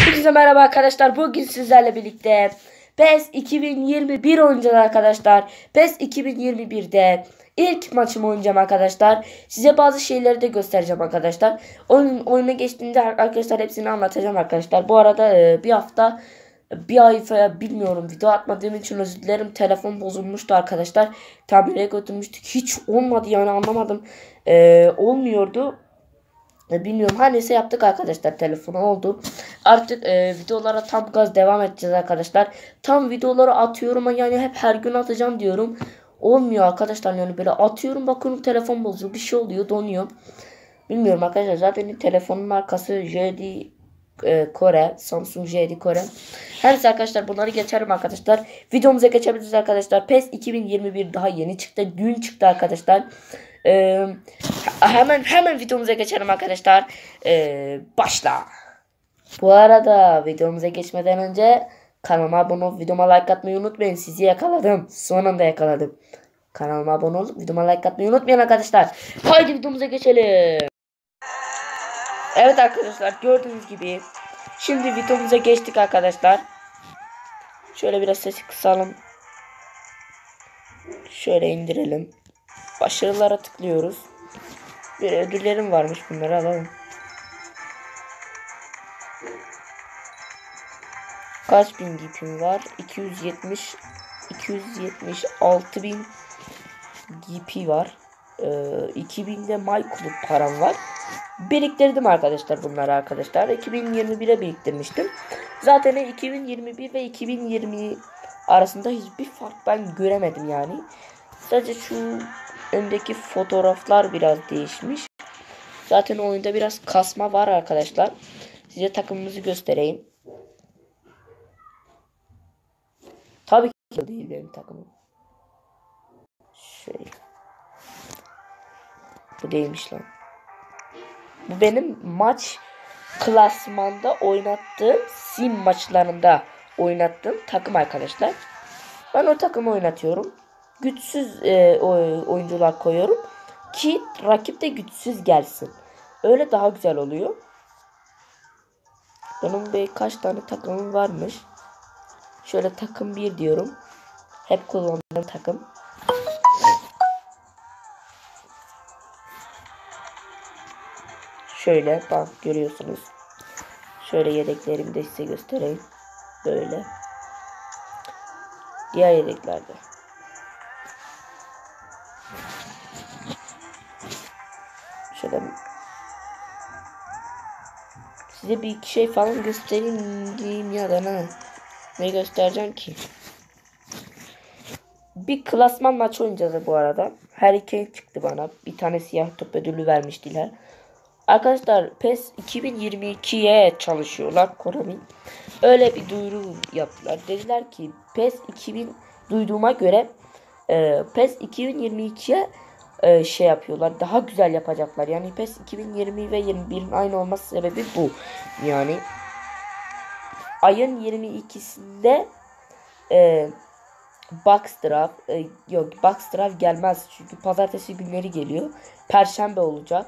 Hepinize merhaba arkadaşlar. Bugün sizlerle birlikte PES 2021 oynayacağız arkadaşlar. PES 2021'de ilk maçımı oynayacağım arkadaşlar. Size bazı şeyleri de göstereceğim arkadaşlar. Oyuna geçtiğinde arkadaşlar hepsini anlatacağım arkadaşlar. Bu arada bir ay falan bilmiyorum, video atmadığım için özür dilerim. Telefon bozulmuştu arkadaşlar. Tamire götürmüştük. Hiç olmadı yani, anlamadım. Olmuyordu. Bilmiyorum, her neyse yaptık arkadaşlar, telefonu oldu. Artık videolara tam gaz devam edeceğiz arkadaşlar. Tam videoları atıyorum ama yani hep her gün atacağım diyorum. Olmuyor arkadaşlar, yani böyle atıyorum, bakıyorum telefon bozuyor, bir şey oluyor, donuyor. Bilmiyorum arkadaşlar, zaten telefonun markası JD Kore, Samsung JD Kore. Her neyse arkadaşlar, bunları geçerim arkadaşlar. Videomuza geçebiliriz arkadaşlar. PES 2021 daha yeni çıktı, dün çıktı arkadaşlar. Hemen videomuza geçelim arkadaşlar. Başla. Bu arada videomuza geçmeden önce kanalıma abone olup videoma like atmayı unutmayın. Sizi yakaladım. Son anda yakaladım. Kanalıma abone olup videoma like atmayı unutmayın arkadaşlar. Haydi videomuza geçelim. Evet arkadaşlar, gördüğünüz gibi şimdi videomuza geçtik arkadaşlar. Şöyle biraz sesi kısalım. Şöyle indirelim. Başarılara tıklıyoruz. Bir ödüllerim varmış, bunları alalım. Kaç bin GP'm var? 276 bin GP var. 2000 de MyClub param var. Biriktirdim arkadaşlar bunları arkadaşlar. 2021'e biriktirmiştim. Zaten 2021 ve 2020 arasında hiçbir fark ben göremedim yani. Sadece şu öndeki fotoğraflar biraz değişmiş. Zaten oyunda biraz kasma var arkadaşlar. Size takımımızı göstereyim. Tabii ki değil benim takımım. Şöyle. Bu değilmiş lan. Bu benim maç klasmanda oynattığım, sim maçlarında oynattığım takım arkadaşlar. Ben o takımı oynatıyorum. Güçsüz oyuncular koyuyorum ki rakip de güçsüz gelsin. Öyle daha güzel oluyor. Benim birkaç tane takımım varmış. Şöyle takım 1 diyorum. Hep kullandığım takım. Şöyle bak, görüyorsunuz. Şöyle yedeklerimi de size göstereyim. Böyle. Diğer yedeklerde. Şöyle size bir iki şey falan göstereyim diyeyim ya da ne göstereceğim ki? Bir klasman maçı oynayacağız bu arada. Her iki çıktı bana. Bir tane siyah top ödülü vermiştiler. Arkadaşlar PES 2022'ye çalışıyorlar Konami. Öyle bir duyuru yaptılar. Dediler ki PES 2000 duyduğuma göre PES 2022'ye şey yapıyorlar. Daha güzel yapacaklar. Yani PES 2020 ve 21'in aynı olması sebebi bu. Yani ayın 22'sinde Box gelmez çünkü pazartesi günleri geliyor. Perşembe olacak.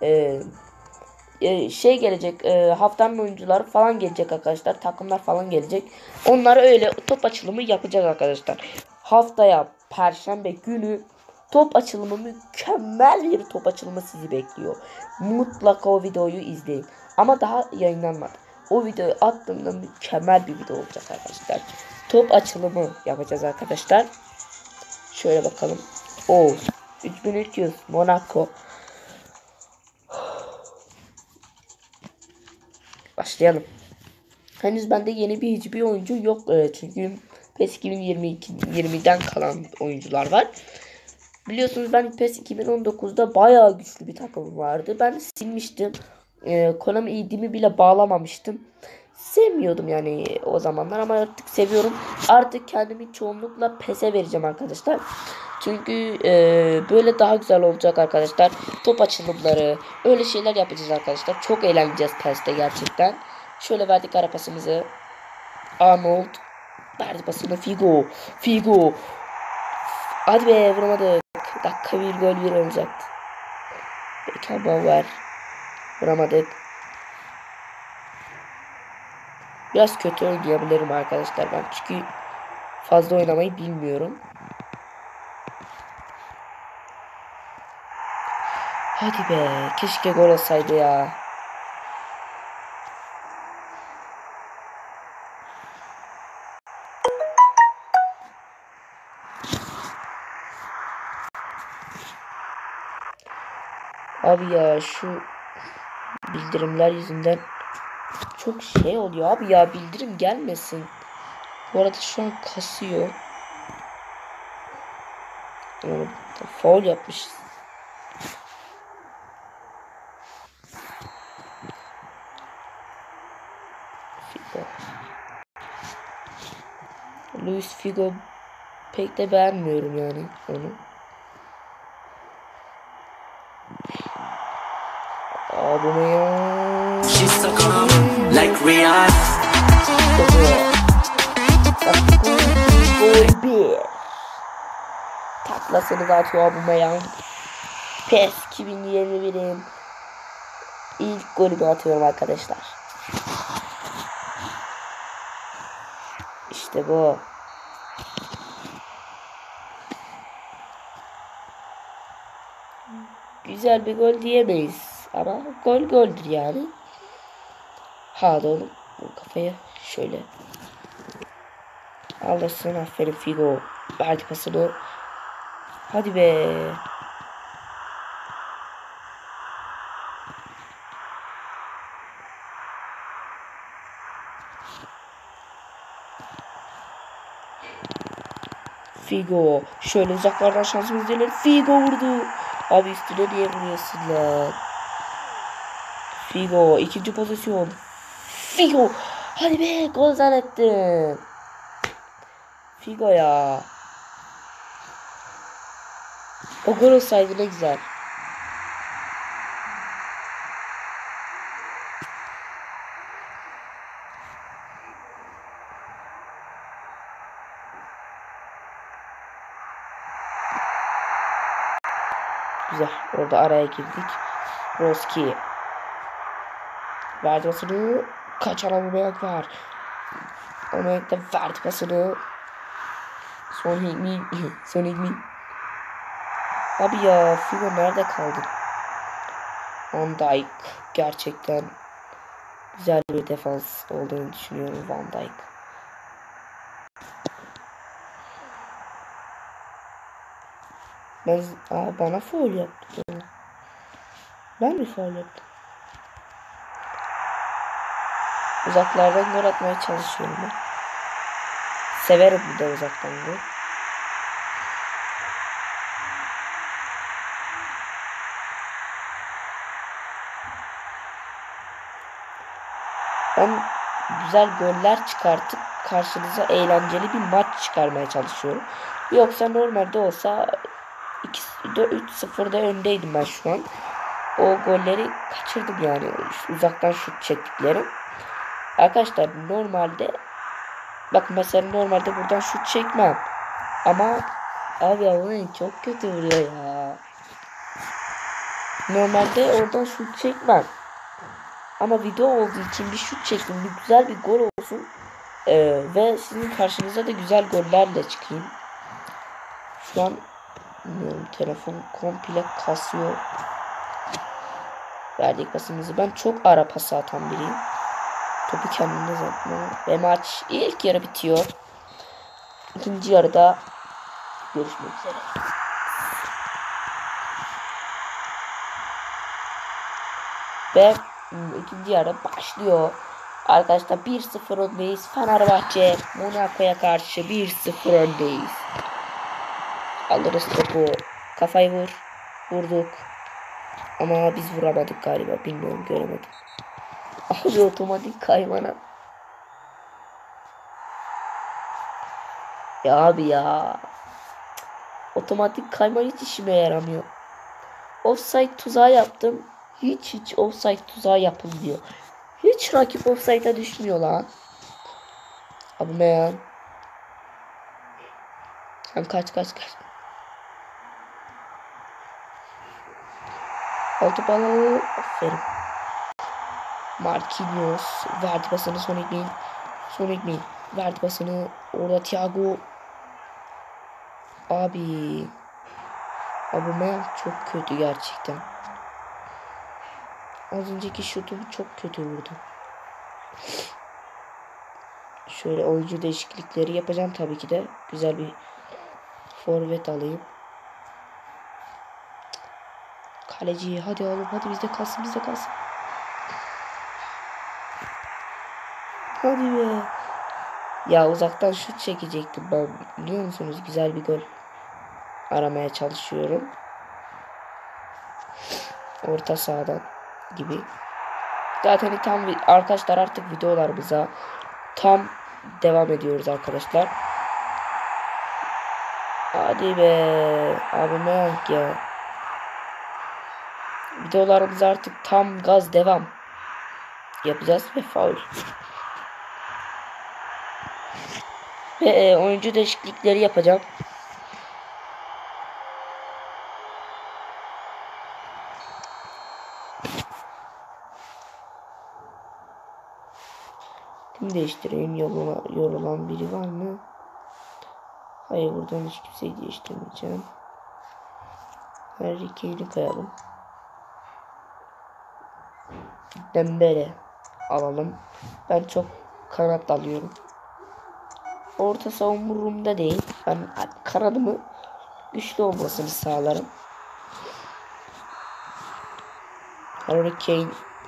Şey gelecek, haftanın oyuncuları falan gelecek arkadaşlar, takımlar falan gelecek. Onlara öyle top açılımı yapacak arkadaşlar. Haftaya perşembe günü top açılımı, mükemmel bir top açılımı sizi bekliyor. Mutlaka o videoyu izleyin. Ama daha yayınlanmadı. O videoyu attığımda mükemmel bir video olacak arkadaşlar. Top açılımı yapacağız arkadaşlar. Şöyle bakalım. 3300 Monaco. Başlayalım. Henüz bende yeni hiçbir oyuncu yok. Çünkü PES 2020'den kalan oyuncular var. Biliyorsunuz ben PES 2019'da bayağı güçlü bir takım vardı. Ben silmiştim. Konami ID'mi bile bağlamamıştım. Sevmiyordum yani o zamanlar ama artık seviyorum. Artık kendimi çoğunlukla PES'e vereceğim arkadaşlar. Çünkü böyle daha güzel olacak arkadaşlar. Top açılımları, öyle şeyler yapacağız arkadaşlar. Çok eğleneceğiz PES'te gerçekten. Şöyle verdik ara pasımızı. Arnold. Verdi pasını Figo. Hadi be, vuramadık. Dakika bir gol olacaktı. Beckenbauer. Vuramadık. Biraz kötü oynayabilirim arkadaşlar ben. Çünkü fazla oynamayı bilmiyorum. Hadi be. Keşke gol olsaydı ya. Abi ya şu bildirimler yüzünden çok şey oluyor abi ya, bildirim gelmesin. Bu arada şu an kasıyor. Faul yapmışız. Figo. Luis Figo pek de beğenmiyorum yani onu. Aubameyang. Like Rihanna. Gol bir. Taklasını da atıyor Aubameyang. PES 2021'in ilk golümü atıyorum arkadaşlar. İşte bu. Güzel bir gol diyemeyiz. Ama gol goldür yani. Hadi oğlum. Bu kafaya şöyle. Alırsın, aferin Figo. Verdi pasını. Hadi be. Figo. Şöyle uzaklardan şansımız değil. Figo vurdu. Abi üstüne niye vuruyorsun lan? Figo. İkinci pozisyon. Figo. Hadi be. Gol zannettim. Figo ya. O gol olsaydı ne güzel. Güzel. Orada araya girdik. Roski. Verdi pasını. Kaçan Aubameyang var. Aubameyang da verdi pasını. Son Heung-min. Abi ya Figo nerede kaldı? Van Dijk gerçekten güzel bir defans olduğunu düşünüyorum Van Dijk. Bana faul yaptı. Ben mi faul yaptım? Uzaklardan gol atmaya çalışıyorum ben. Severim bir de uzaktan gol. Ben güzel goller çıkartıp karşınıza eğlenceli bir maç çıkarmaya çalışıyorum. Yoksa normalde olsa 3-0'da öndeydim ben şu an. O golleri kaçırdım yani. Uzaktan şut çektiklerim. Arkadaşlar normalde bak mesela normalde buradan şut çekmem. Ama abi Aubameyang çok kötü vuruyor ya. Normalde oradan şut çekmem. Ama video olduğu için bir şut çektim. Bir güzel bir gol olsun. Ve sizin karşınıza da güzel gollerle çıkayım. Şu an bilmiyorum, telefon komple kasıyor. Verdik pasımızı. Ben çok ara pası atan biriyim. Topu kendine zannetme. Ve maç ilk yarı bitiyor. İkinci yarıda görüşmek üzere. Ve ikinci yarı başlıyor. Arkadaşlar 1-0 öndeyiz. Fenerbahçe Monaco'ya karşı 1-0 öndeyiz. Alırız topu. Kafayı vur. Vurduk. Ama biz vuramadık galiba. Bilmiyorum, göremedim. Abi otomatik kaymana. Ya abi ya. Otomatik kayma hiç işime yaramıyor. Offside tuzağı yaptım. Hiç offside tuzağı yapılmıyor. Hiç rakip offside'a düşmüyor lan. Abi ne ya? Sen kaç. Altı balı. Aferin. Marquinhos verdi pasını Son Heung-min. Son ekmeğin. Verdi pasını. Orada Thiago. Abi. Aubameyang çok kötü gerçekten. Az önceki şutum çok kötü vurdu. Şöyle oyuncu değişiklikleri yapacağım tabii ki de. Güzel bir forvet alayım. Kaleci hadi oğlum, hadi bizde kalsın, bizde kalsın. Hadi be. Ya uzaktan şut çekecektim ben. Biliyor musunuz? Güzel bir gol aramaya çalışıyorum. Orta sahadan gibi. Zaten tam arkadaşlar artık videolarımıza tam devam ediyoruz arkadaşlar. Hadi be. Abi ne ya. Videolarımıza artık tam gaz devam yapacağız ve faul. Ve oyuncu değişiklikleri yapacağım. Kim değiştireyim? Yorulan biri var mı? Hayır, buradan hiç kimseyi değiştirmeyeceğim. Harry Kane'i koyalım. Dembele alalım. Ben çok kanat alıyorum. Orta savunmamda değil. Ben kanadımı güçlü olmasını sağlarım. Harry Kane.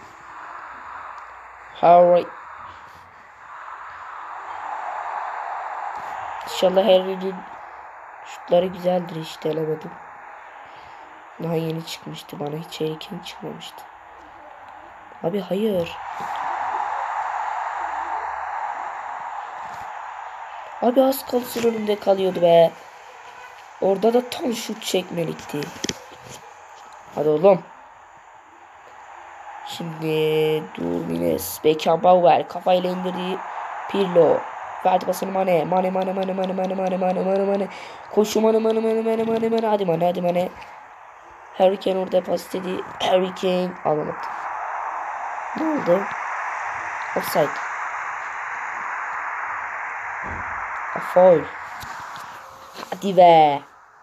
İnşallah Harry'nin şutları güzeldir, hiç denemedim. Daha yeni çıkmıştı, bana hiç Harry Kane çıkmamıştı. Abi hayır. Abi az kalsın önümde kalıyordu be. Orada da tam şut çekmelikti. Hadi oğlum. Şimdi Durmines, Beckenbauer kafayla indirdi. Pirlo. Verdi pasını Mane. Mane. Koşu Mane. Hadi Mane. Harry Kane orada pas istedi. Harry Kane alamadı. Ne oldu? Offside. Foul. Hadi be.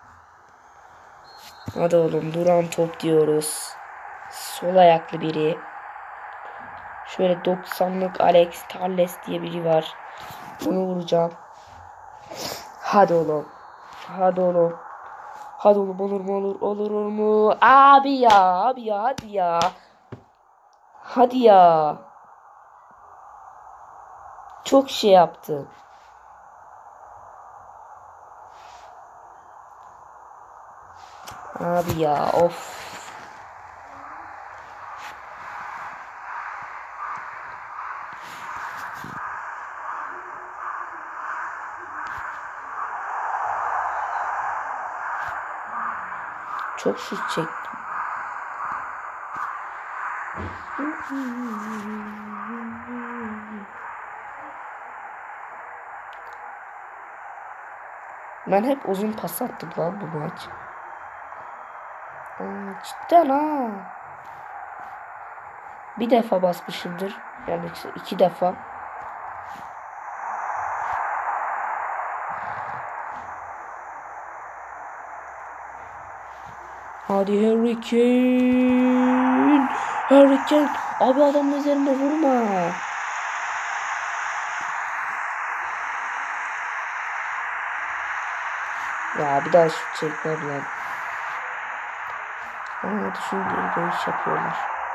Hadi oğlum, duran top diyoruz. Sol ayaklı biri. Şöyle 90'lık Alex Telles diye biri var. Bunu vuracağım. Hadi oğlum. Hadi oğlum. Hadi oğlum, olur mu? Abi ya hadi ya. Hadi ya. Çok şey yaptı. Abi ya of. Çok şut çektim. Ben hep uzun pas attım lan bu maç. Cidden ha. Bir defa basmışımdır. Yani 2 defa. Hadi Harry Kane. Harry Kane. Abi adamın üzerinde vurma. Ya bir daha şut çekmem lan. Hadi şimdi geri dönüş yapıyorlar.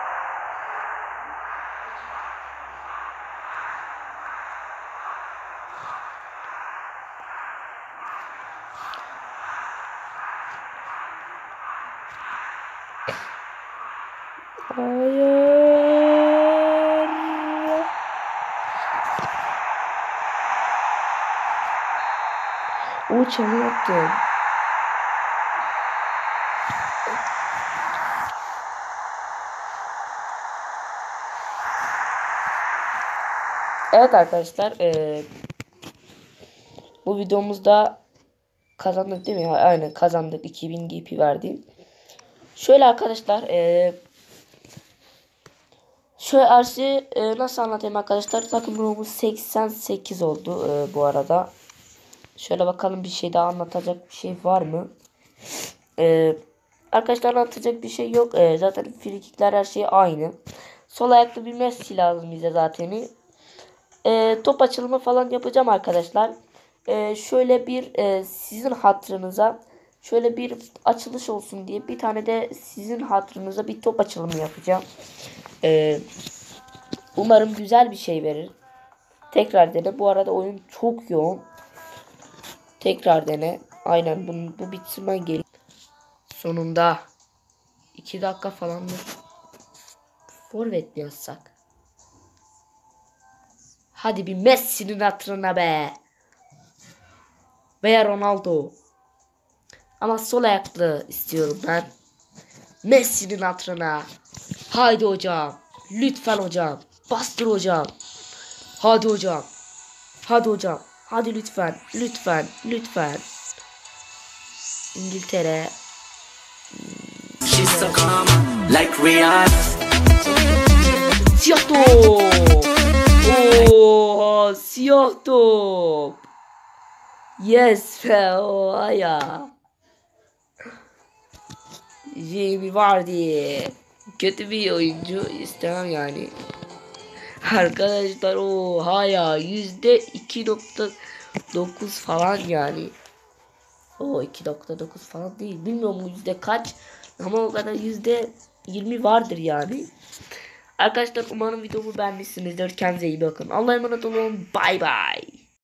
Hayır. O çalı yaptı. Evet arkadaşlar, bu videomuzda kazandık değil mi? Aynen kazandık, 2000 GP verdim. Şöyle arkadaşlar, Şöyle Arsi nasıl anlatayım arkadaşlar? Takım ruhumuz 88 oldu bu arada. Şöyle bakalım, bir şey daha anlatacak bir şey var mı? Arkadaşlar anlatacak bir şey yok. Zaten frikikler her şey aynı. Sol ayaklı bir Messi lazım bize zaten. Top açılımı falan yapacağım arkadaşlar. Şöyle bir sizin hatırınıza şöyle bir açılış olsun diye bir tane de sizin hatırınıza bir top açılımı yapacağım. Umarım güzel bir şey verir. Tekrar dene. Bu arada oyun çok yoğun. Tekrar dene. Aynen bu bitsin, ben geleyim. Sonunda 2 dakika falandır. Forvet mi yazsak? Hadi bir Messi'nin hatırına be. Veya Ronaldo. Ama sol ayaklı istiyorum ben. Messi'nin hatırına. Haydi hocam. Lütfen hocam. Bastır hocam. Hadi hocam. Hadi hocam. Hadi lütfen. Lütfen. Lütfen. İngiltere. Siyah top. Oo, siyah top. Yes be, o ya. Jamie Vardy. Kötü bir oyuncu istemem yani. Arkadaşlar o ya, %2.9 falan yani. O 2.9 falan değil. Bilmiyorum yüzde kaç. Ama o kadar %20 vardır yani. Arkadaşlar umarım videomu beğenmişsinizdir. Kendinize iyi bakın. Allah'a emanet olun. Bay bay.